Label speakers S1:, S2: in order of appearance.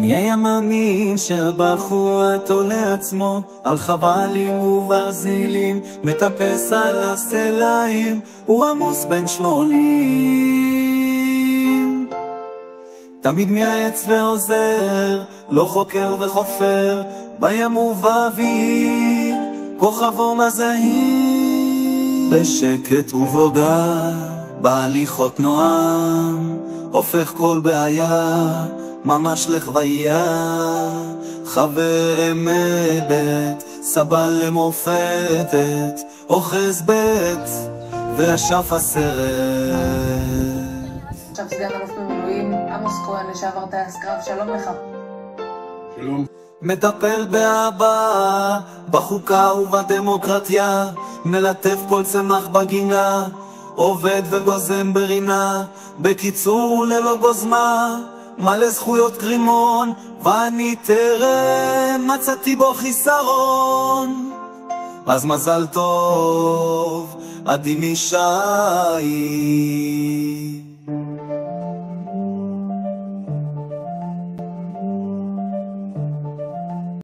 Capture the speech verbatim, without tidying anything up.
S1: מי היה מאמין שבחור אותו לעצמו על חבלים וברזילים מטפס על הסלעים, הוא עמוס בין שמונים. תמיד מייעץ ועוזר, לא חוקר וחופר, בים ובאוויר כוכבו מזהיר. בשקט ובהוגה, בהליכות נועם, הופך כל בעיה ממש לחוויה. חבר אמת, סבא למופתת, אוחז בית ואשף הסרט.
S2: עכשיו סגן אלוף במילואים עמוס כהן, לשעבר טייס קרב, שלום לך.
S3: שלום.
S1: מטפל באבא, בחוקה ובדמוקרטיה, מלטף כל צמח בגינה, עובד וגוזם ברינה, בקיצור ללא גוזמה, מלא זכויות קרימון, ואני טרם מצאתי בו חיסרון. אז מזל טוב, עדי מישאי.